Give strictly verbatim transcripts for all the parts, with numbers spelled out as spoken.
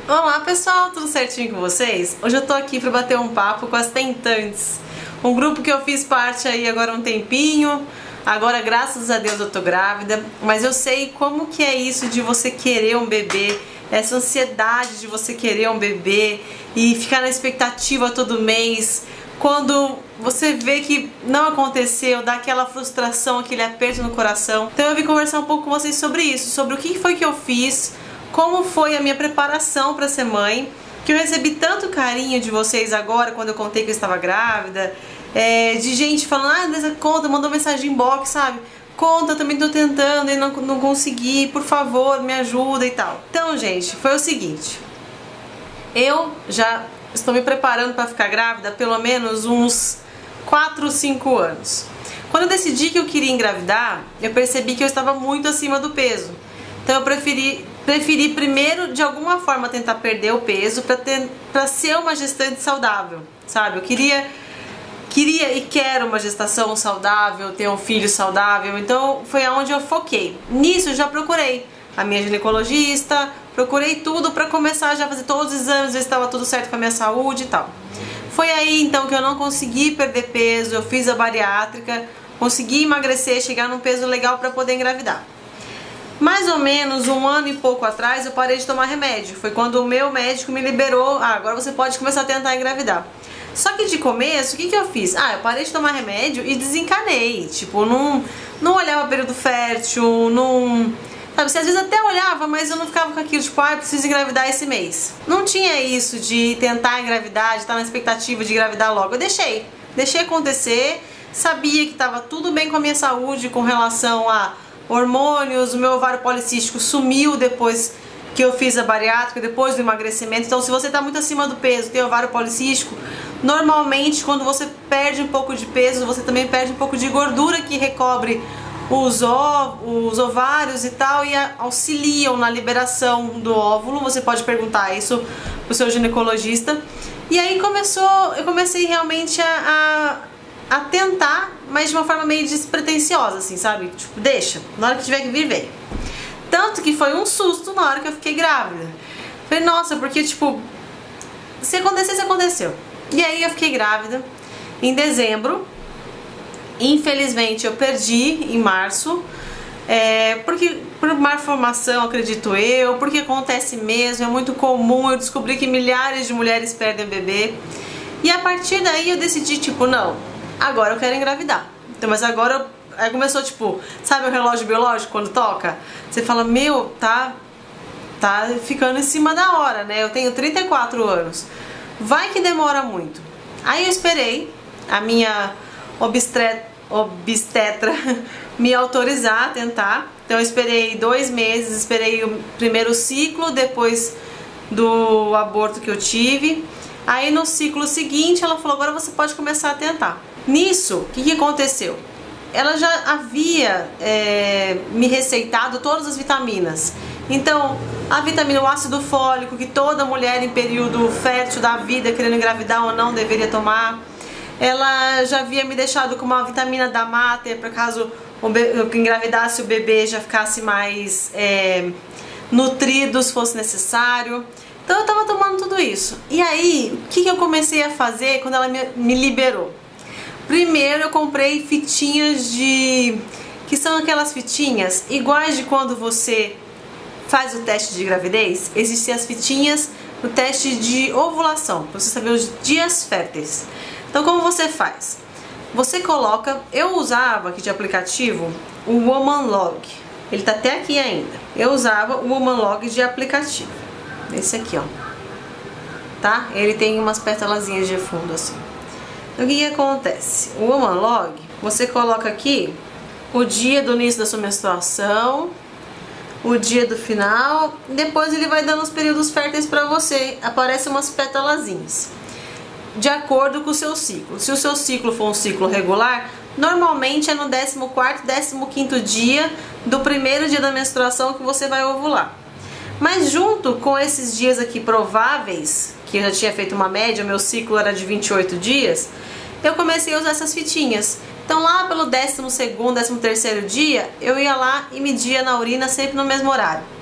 Olá pessoal, tudo certinho com vocês? Hoje eu tô aqui para bater um papo com as tentantes, um grupo que eu fiz parte aí agora há um tempinho. Agora, graças a Deus, eu tô grávida, mas eu sei como que é isso de você querer um bebê, essa ansiedade de você querer um bebê e ficar na expectativa todo mês. Quando você vê que não aconteceu, dá aquela frustração, aquele aperto no coração. Então eu vim conversar um pouco com vocês sobre isso, sobre o que foi que eu fiz, como foi a minha preparação para ser mãe, que eu recebi tanto carinho de vocês agora quando eu contei que eu estava grávida, é, de gente falando, ah, Andressa, conta, mandou mensagem inbox, sabe? Conta, eu também tô tentando e não, não consegui, por favor, me ajuda e tal. Então, gente, foi o seguinte, eu já estou me preparando para ficar grávida há pelo menos uns quatro, cinco anos. Quando eu decidi que eu queria engravidar, eu percebi que eu estava muito acima do peso. Então eu preferi, preferi primeiro, de alguma forma, tentar perder o peso para ser uma gestante saudável, sabe? Eu queria, queria e quero uma gestação saudável, ter um filho saudável, então foi aonde eu foquei. Nisso eu já procurei a minha ginecologista, procurei tudo para começar já a fazer todos os exames, ver se estava tudo certo com a minha saúde e tal. Foi aí então que eu não consegui perder peso, eu fiz a bariátrica, consegui emagrecer, chegar num peso legal para poder engravidar. Mais ou menos um ano e pouco atrás eu parei de tomar remédio. Foi quando o meu médico me liberou, ah, agora você pode começar a tentar engravidar. Só que de começo, o que que eu fiz? Ah, eu parei de tomar remédio e desencanei. Tipo, não, não olhava período fértil, não... Sabe, você às vezes até olhava, mas eu não ficava com aquilo, tipo, ah, eu preciso engravidar esse mês. Não tinha isso de tentar engravidar, de estar na expectativa de engravidar logo. Eu deixei, deixei acontecer, sabia que estava tudo bem com a minha saúde com relação a hormônios, o meu ovário policístico sumiu depois que eu fiz a bariátrica, depois do emagrecimento. Então, se você está muito acima do peso, tem ovário policístico, normalmente quando você perde um pouco de peso, você também perde um pouco de gordura que recobre os, os ovários e tal, e auxiliam na liberação do óvulo. Você pode perguntar isso pro seu ginecologista. E aí começou, eu comecei realmente a, a, a tentar, mas de uma forma meio despretensiosa, assim, sabe? Tipo, deixa, na hora que tiver que vir, vem. Tanto que foi um susto na hora que eu fiquei grávida. Falei, nossa, porque tipo, se acontecesse, aconteceu. E aí eu fiquei grávida em dezembro. Infelizmente eu perdi em março, é, porque por malformação, acredito eu, porque acontece mesmo, é muito comum. Eu descobri que milhares de mulheres perdem o bebê. E a partir daí eu decidi, tipo, não, agora eu quero engravidar. Então, mas agora eu, aí começou, tipo, sabe o relógio biológico quando toca? Você fala, meu, tá, tá ficando em cima da hora, né? Eu tenho trinta e quatro anos, vai que demora muito. Aí eu esperei a minha obstetra, obstetra me autorizar a tentar. Então eu esperei dois meses, esperei o primeiro ciclo depois do aborto que eu tive. Aí no ciclo seguinte ela falou, agora você pode começar a tentar. Nisso, o que, que aconteceu? Ela já havia é, me receitado todas as vitaminas. Então, a vitamina, o ácido fólico, que toda mulher em período fértil da vida, querendo engravidar ou não, deveria tomar. Ela já havia me deixado com uma vitamina da Mater, para caso eu engravidasse o bebê já ficasse mais é, nutrido, se fosse necessário. Então eu tava tomando tudo isso. E aí, o que, que eu comecei a fazer quando ela me, me liberou? Primeiro eu comprei fitinhas de... que são aquelas fitinhas iguais de quando você faz o teste de gravidez. Existem as fitinhas no teste de ovulação, para você saber os dias férteis. Então como você faz? Você coloca, eu usava aqui de aplicativo o Womanlog, ele tá até aqui ainda. Eu usava o Womanlog de aplicativo, esse aqui, ó, tá? Ele tem umas pétalazinhas de fundo assim. Então o que que acontece? O Womanlog, você coloca aqui o dia do início da sua menstruação, o dia do final, depois ele vai dando os períodos férteis pra você, aparecem umas pétalazinhas de acordo com o seu ciclo. Se o seu ciclo for um ciclo regular, normalmente é no décimo quarto, décimo quinto dia do primeiro dia da menstruação que você vai ovular. Mas junto com esses dias aqui prováveis, que eu já tinha feito uma média, o meu ciclo era de vinte e oito dias, eu comecei a usar essas fitinhas. Então lá pelo décimo segundo, décimo terceiro dia, eu ia lá e media na urina sempre no mesmo horário.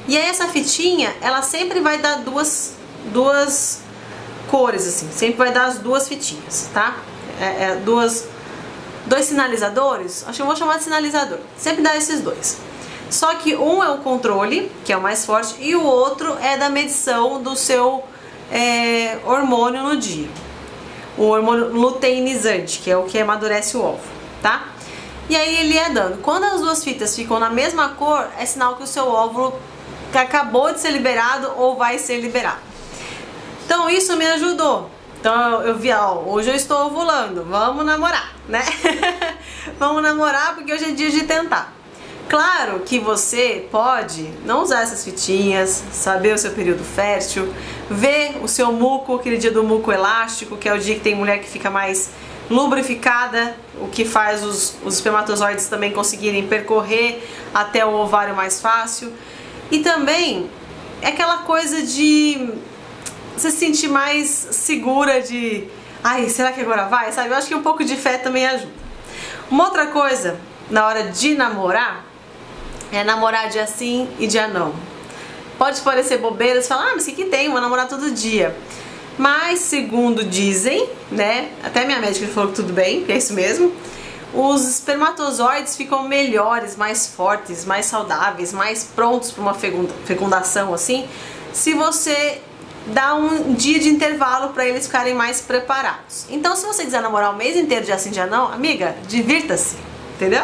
E aí essa fitinha, ela sempre vai dar duas, duas cores, assim, sempre vai dar as duas fitinhas, tá? É, é, duas, dois sinalizadores, acho que eu vou chamar de sinalizador, sempre dá esses dois. Só que um é o controle, que é o mais forte, e o outro é da medição do seu é, hormônio no dia. O hormônio luteinizante, que é o que amadurece o ovo, tá? E aí ele é dando. Quando as duas fitas ficam na mesma cor, é sinal que o seu óvulo acabou de ser liberado ou vai ser liberado. Então isso me ajudou. Então eu vi, ó, hoje eu estou ovulando, vamos namorar, né? Vamos namorar porque hoje é dia de tentar. Claro que você pode não usar essas fitinhas, saber o seu período fértil, ver o seu muco, aquele dia do muco elástico, que é o dia que tem mulher que fica mais lubrificada, o que faz os, os espermatozoides também conseguirem percorrer até o ovário mais fácil. E também é aquela coisa de você se sentir mais segura de, ai, será que agora vai? Sabe? Eu acho que um pouco de fé também ajuda. Uma outra coisa, na hora de namorar, é namorar dia sim e dia não. Pode parecer bobeira, você fala, ah, mas o que que tem? Vou namorar todo dia. Mas, segundo dizem, né, até minha médica falou que tudo bem, que é isso mesmo, os espermatozoides ficam melhores, mais fortes, mais saudáveis, mais prontos para uma fecundação, assim, se você dá um dia de intervalo para eles ficarem mais preparados. Então, se você quiser namorar o mês inteiro, dia sim, dia não, amiga, divirta-se, entendeu?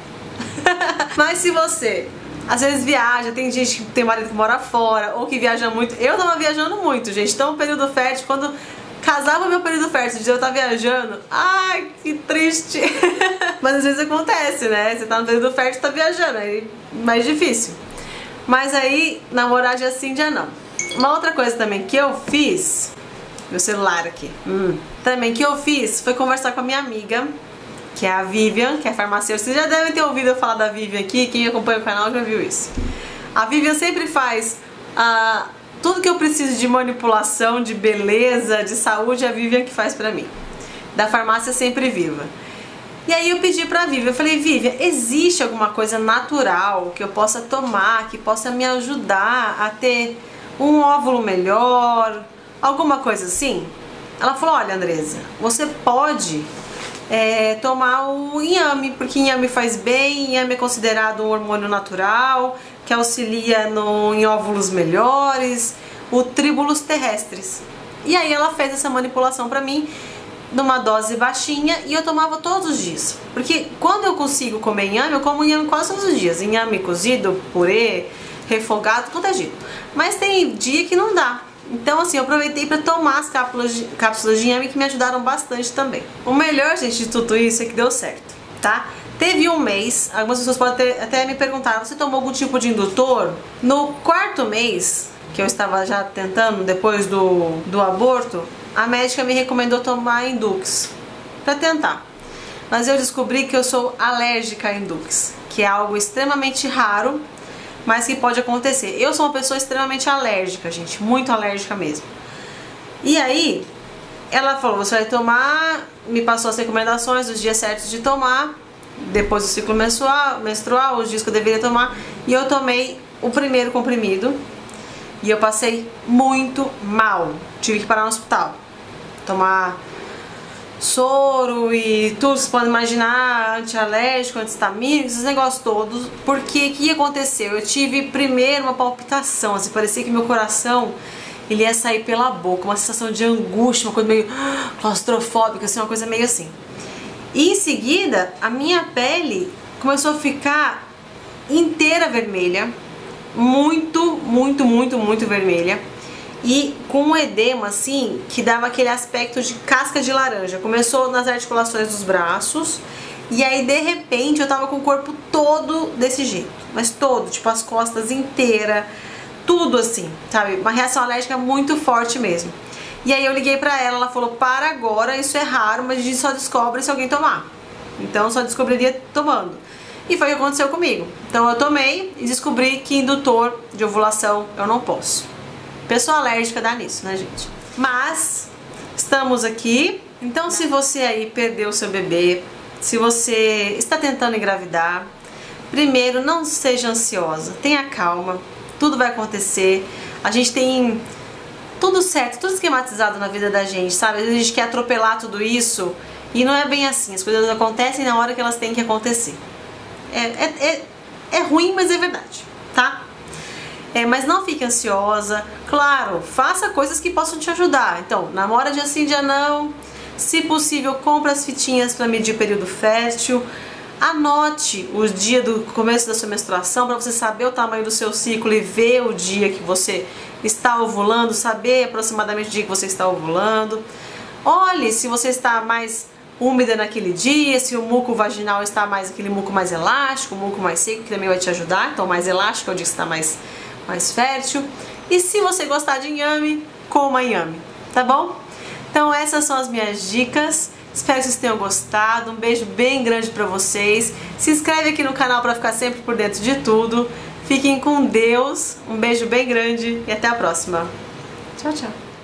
Mas se você às vezes viaja, tem gente que tem marido que mora fora ou que viaja muito. Eu tava viajando muito, gente. Então o período fértil, quando casava meu período fértil de eu estar viajando, ai, que triste. Mas às vezes acontece, né? Você tá no período fértil e tá viajando, aí é mais difícil. Mas aí, namorar dia sim, dia não. Uma outra coisa também que eu fiz, meu celular aqui, hum, também que eu fiz foi conversar com a minha amiga, que é a Vivian, que é farmacêutica. Vocês já devem ter ouvido eu falar da Vivian aqui, quem acompanha o canal já viu isso. A Vivian sempre faz uh, tudo que eu preciso de manipulação, de beleza, de saúde, a Vivian que faz pra mim. Da farmácia Sempre Viva. E aí eu pedi pra Vivian, eu falei, Vivian, existe alguma coisa natural que eu possa tomar, que possa me ajudar a ter um óvulo melhor, alguma coisa assim? Ela falou, olha, Andresa, você pode É, tomar o inhame, porque inhame faz bem, inhame é considerado um hormônio natural, que auxilia no, em óvulos melhores, o tribulus terrestres. E aí ela fez essa manipulação pra mim, numa dose baixinha, e eu tomava todos os dias. Porque quando eu consigo comer inhame, eu como inhame quase todos os dias. Inhame cozido, purê, refogado, tudo é jeito. Mas tem dia que não dá. Então assim, eu aproveitei para tomar as cápsulas de, cápsulas de inhame que me ajudaram bastante também. O melhor, gente, de tudo isso é que deu certo, tá? Teve um mês, algumas pessoas podem ter, até me perguntar, você tomou algum tipo de indutor? No quarto mês, que eu estava já tentando, depois do, do aborto, a médica me recomendou tomar Indux, para tentar. Mas eu descobri que eu sou alérgica a Indux, que é algo extremamente raro, mas que pode acontecer. Eu sou uma pessoa extremamente alérgica, gente, muito alérgica mesmo. E aí, ela falou, você vai tomar, me passou as recomendações, os dias certos de tomar, depois do ciclo menstrual, menstrual, os dias que eu deveria tomar, e eu tomei o primeiro comprimido, e eu passei muito mal, tive que parar no hospital, tomar soro e tudo, vocês podem imaginar, antialérgico, antihistamínico, esses negócios todos. Porque o que aconteceu? Eu tive primeiro uma palpitação, assim, parecia que meu coração ele ia sair pela boca, uma sensação de angústia, uma coisa meio claustrofóbica, assim, uma coisa meio assim. E em seguida, a minha pele começou a ficar inteira vermelha, muito, muito, muito, muito vermelha. E com um edema assim, que dava aquele aspecto de casca de laranja. Começou nas articulações dos braços, e aí de repente eu tava com o corpo todo desse jeito. Mas todo, tipo as costas inteiras, tudo assim, sabe? Uma reação alérgica muito forte mesmo. E aí eu liguei pra ela, ela falou, para agora, isso é raro, mas a gente só descobre se alguém tomar. Então eu só descobriria tomando. E foi o que aconteceu comigo. Então eu tomei e descobri que indutor de ovulação eu não posso. Pessoa alérgica dá nisso, né, gente? Mas estamos aqui. Então, se você aí perdeu o seu bebê, se você está tentando engravidar, primeiro, não seja ansiosa, tenha calma. tudo vai acontecer. A gente tem tudo certo, tudo esquematizado na vida da gente, sabe? Às vezes a gente quer atropelar tudo isso e não é bem assim. As coisas acontecem na hora que elas têm que acontecer. É, é, é, é ruim, mas é verdade, tá? É, mas não fique ansiosa. Claro, faça coisas que possam te ajudar. Então, namora dia sim, dia não. Se possível, compre as fitinhas para medir o período fértil. Anote o dia do começo da sua menstruação para você saber o tamanho do seu ciclo e ver o dia que você está ovulando, saber aproximadamente o dia que você está ovulando. Olhe se você está mais úmida naquele dia, se o muco vaginal está mais aquele muco mais elástico, o muco mais seco, que também vai te ajudar. Então, mais elástico é o dia que está mais, mais fértil. E se você gostar de inhame, coma inhame, tá bom? Então, essas são as minhas dicas. Espero que vocês tenham gostado. Um beijo bem grande pra vocês. Se inscreve aqui no canal para ficar sempre por dentro de tudo. Fiquem com Deus. Um beijo bem grande e até a próxima. Tchau, tchau.